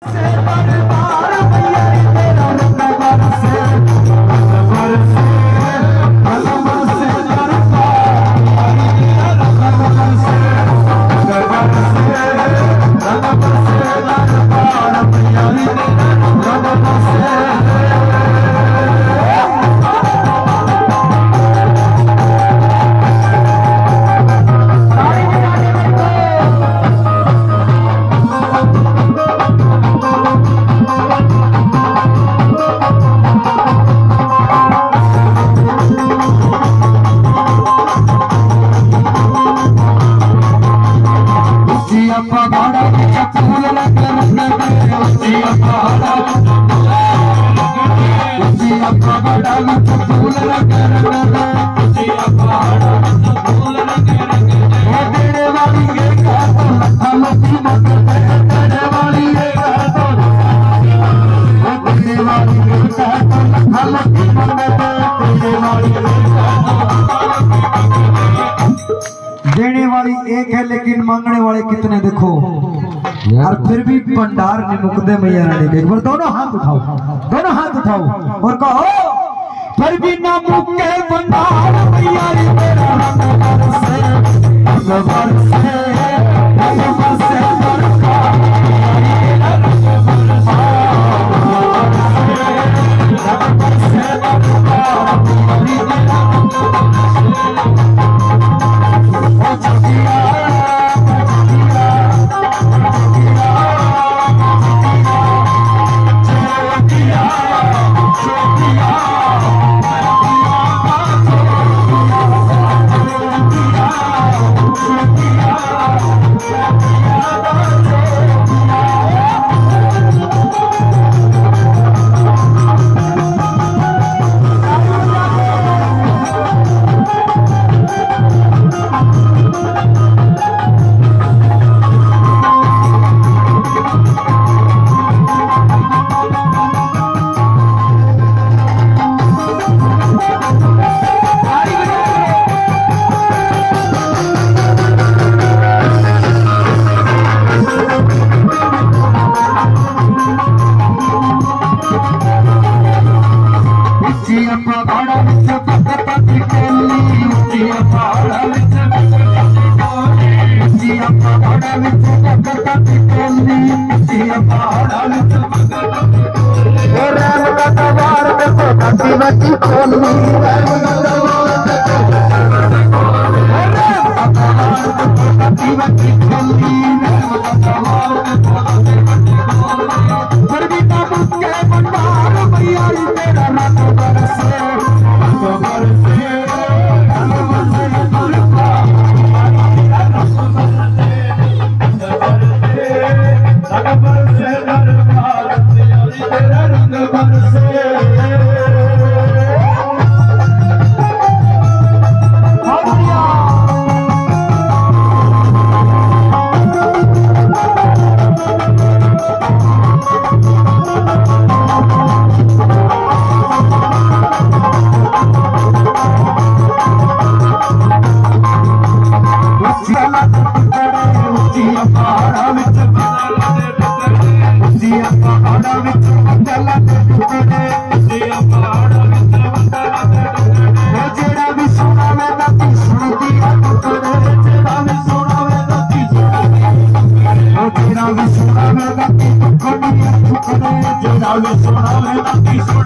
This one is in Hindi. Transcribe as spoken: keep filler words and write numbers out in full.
देने वाली एक है लेकिन मांगने वाले कितने देखो। और फिर भी भंडार नहीं मुकदे मैया रानी देख। पर दोनों हाथ उठाओ, दोनों हाथ उठाओ और कहो फिर भी ना मुके भंडार मैया रे तेरा रंग बरसे, रंग बरसे, रंग बरसे बरखा रंग बरसे बरखा Sono